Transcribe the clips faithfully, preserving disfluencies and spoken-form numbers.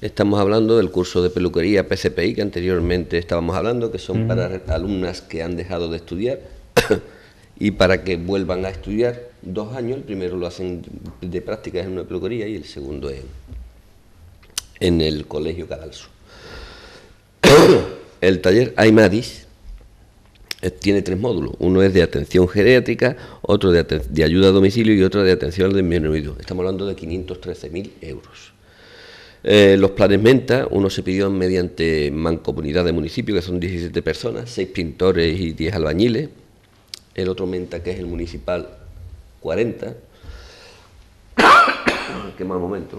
Estamos hablando del curso de peluquería P C P I que anteriormente estábamos hablando, que son Mm. para alumnas que han dejado de estudiar y para que vuelvan a estudiar dos años. El primero lo hacen de prácticas en una peluquería y el segundo en, en el Colegio Cadalso. El taller Aymadis eh, tiene tres módulos. Uno es de atención geriátrica, otro de, de ayuda a domicilio y otro de atención al disminuido. Estamos hablando de quinientos trece mil euros. Eh, los planes Menta, uno se pidió mediante mancomunidad de municipios, que son diecisiete personas, seis pintores y diez albañiles. El otro Menta, que es el municipal, cuarenta. Qué mal momento,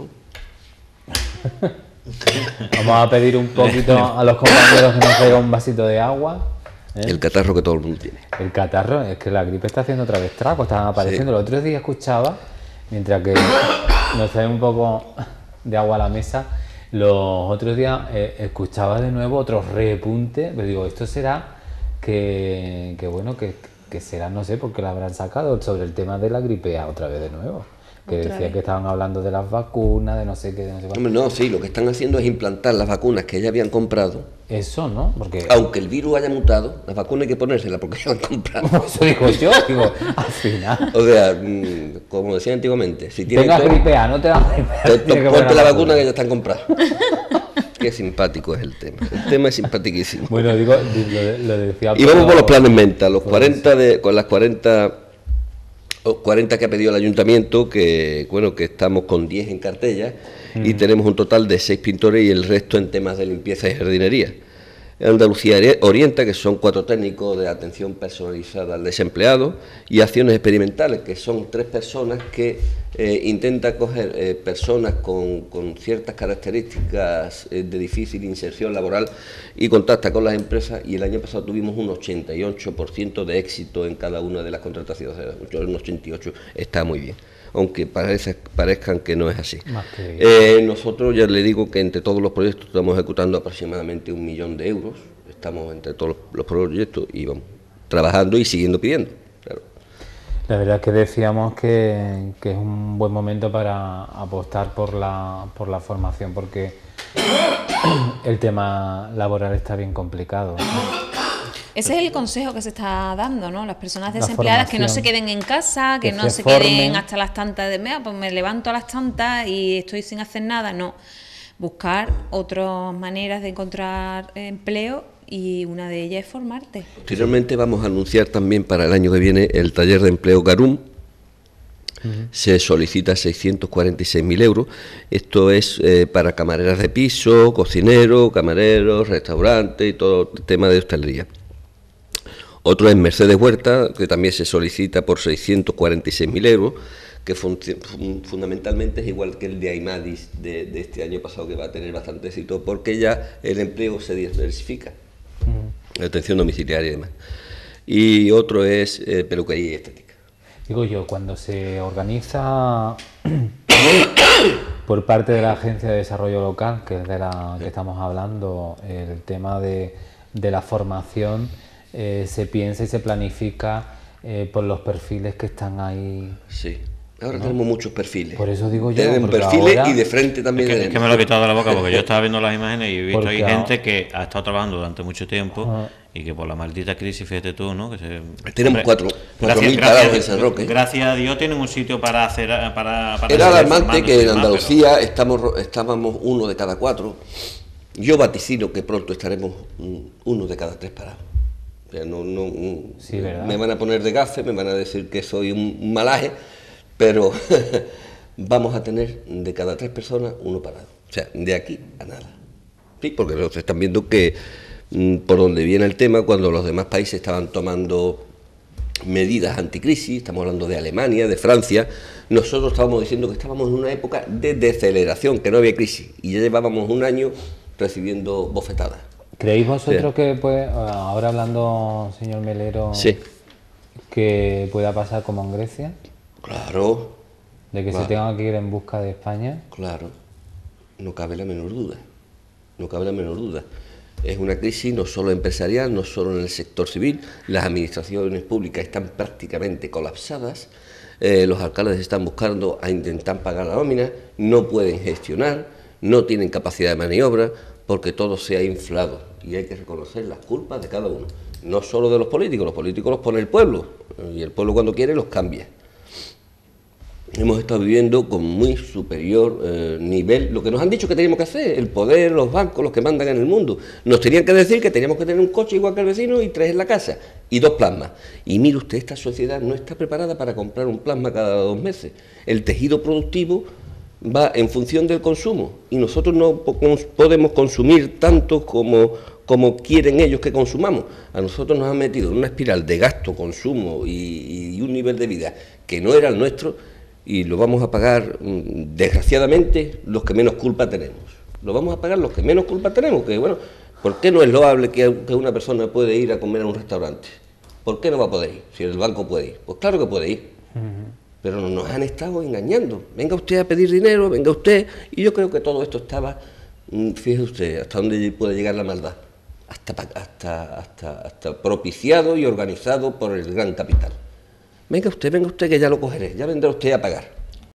¿no? Vamos a pedir un poquito a los compañeros que nos traigan un vasito de agua. ¿eh? El catarro que todo el mundo tiene. El catarro, es que la gripe está haciendo otra vez trago, estaban apareciendo. Sí. Los otros días escuchaba, mientras que nos trae un poco de agua a la mesa, los otros días eh, escuchaba de nuevo otro repunte, pero digo, esto será que, que bueno, que, que será, no sé, porque lo habrán sacado sobre el tema de la gripe A otra vez de nuevo. Que Otra decía vez. que estaban hablando de las vacunas, de no sé qué, de no sé cuál. Hombre, no, sí, lo que están haciendo es implantar las vacunas que ya habían comprado. Eso, ¿no? Porque Aunque el virus haya mutado, las vacunas hay que ponérselas porque ya las han comprado. eso digo yo, digo, al final. O sea, mmm, como decía antiguamente, si tienes Tengas tos, gripe A, no te vas gripe A. to- to- tienes que ponte poner la vacuna que ya están compradas. Qué simpático es el tema. El tema es simpaticísimo. Bueno, digo, lo, lo decía. Y vamos por los pero- planes Menta, los cuarenta de, con las cuarenta, o cuarenta que ha pedido el ayuntamiento, que bueno, que estamos con diez en cartella y tenemos un total de seis pintores y el resto en temas de limpieza y jardinería. Andalucía Orienta, que son cuatro técnicos de atención personalizada al desempleado, y acciones experimentales, que son tres personas que eh, intentan coger eh, personas con, con ciertas características eh, de difícil inserción laboral y contacta con las empresas, y el año pasado tuvimos un ochenta y ocho por ciento de éxito en cada una de las contrataciones. Un ochenta y ocho por ciento está muy bien, aunque parece, parezcan que no es así. Más que- Eh, nosotros ya le digo que entre todos los proyectos estamos ejecutando aproximadamente un millón de euros, estamos entre todos los, los proyectos y vamos trabajando y siguiendo pidiendo. Claro. La verdad es que decíamos que, que es un buen momento para apostar por la, por la formación, porque el tema laboral está bien complicado. Ese es el consejo que se está dando, ¿no? Las personas La desempleadas que no se formación. queden en casa, que, Que no se se, formen. queden hasta las tantas de, "Mira, pues me levanto a las tantas y estoy sin hacer nada". No, buscar otras maneras de encontrar empleo y una de ellas es formarte. Posteriormente vamos a anunciar también para el año que viene el taller de empleo Garum. Se solicita seiscientos cuarenta y seis mil euros. Esto es eh, para camareras de piso, cocineros, camareros, restaurantes y todo el tema de hostelería. Otro es Mercedes Huerta, que también se solicita por seiscientos cuarenta y seis mil euros, que func- fun- fundamentalmente es igual que el de Aymadis de, de este año pasado, que va a tener bastante éxito, porque ya el empleo se diversifica, la atención domiciliaria y demás. Y otro es eh, peluquería y estética. Digo yo, cuando se organiza por parte de la Agencia de Desarrollo Local, que es de la que estamos hablando, el tema de, de la formación, eh, se piensa y se planifica eh, por los perfiles que están ahí. Sí. Ahora tenemos muchos perfiles. Por eso digo yo, Tenemos porque perfiles ahora- y de frente también. Es que, es que tenemos. me lo he quitado de la boca porque yo estaba viendo las imágenes y he visto ahí Porque a- gente que ha estado trabajando durante mucho tiempo Ajá. y que por la maldita crisis, fíjate tú, ¿no? Que se, Tenemos cuatro- cuatro mil parados en San Roque. Gracias a Dios tienen un sitio para hacer para, para Era seguir alarmante formándose que en y demás, Andalucía estamos, ro- estábamos uno de cada cuatro. Yo vaticino que pronto estaremos mm, uno de cada tres parados. O sea, no, no, mm, Sí, ¿verdad? me van a poner de gafe, me van a decir que soy un, un malaje, pero vamos a tener de cada tres personas uno parado. O sea, de aquí a nada. Sí, porque ustedes están viendo que mm, por donde viene el tema, cuando los demás países estaban tomando medidas anticrisis, estamos hablando de Alemania, de Francia, nosotros estábamos diciendo que estábamos en una época de deceleración, que no había crisis, y ya llevábamos un año recibiendo bofetadas. ¿Creéis vosotros Sí. que puede, ahora hablando, señor Melero, Sí, que pueda pasar como en Grecia? claro, De que se Claro. tenga que ir en busca de España. claro, no cabe la menor duda, no cabe la menor duda. Es una crisis no solo empresarial, no solo en el sector civil, las administraciones públicas están prácticamente colapsadas, eh, los alcaldes están buscando a intentar pagar la nómina, no pueden gestionar, no tienen capacidad de maniobra, porque todo se ha inflado y hay que reconocer las culpas de cada uno, no solo de los políticos, los políticos los pone el pueblo y el pueblo cuando quiere los cambia. Hemos estado viviendo con muy superior eh, nivel, lo que nos han dicho que teníamos que hacer, el poder, los bancos, los que mandan en el mundo. Nos tenían que decir que teníamos que tener un coche igual que el vecino y tres en la casa, y dos plasmas. Y mire usted, esta sociedad no está preparada para comprar un plasma cada dos meses. El tejido productivo va en función del consumo, y nosotros no podemos consumir tanto como, como quieren ellos que consumamos. A nosotros nos han metido en una espiral de gasto, consumo y, y un nivel de vida que no era el nuestro, y lo vamos a pagar, desgraciadamente, los que menos culpa tenemos. Lo vamos a pagar los que menos culpa tenemos, que bueno, ¿por qué no es loable que, que una persona puede ir a comer a un restaurante? ¿Por qué no va a poder ir? Si el banco puede ir. Pues claro que puede ir. Uh-huh. Pero nos han estado engañando. Venga usted a pedir dinero, venga usted. Y yo creo que todo esto estaba, fíjese usted, hasta dónde puede llegar la maldad. Hasta, hasta, hasta, hasta propiciado y organizado por el gran capital. Venga usted, venga usted, que ya lo cogeré, ya vendrá usted a pagar.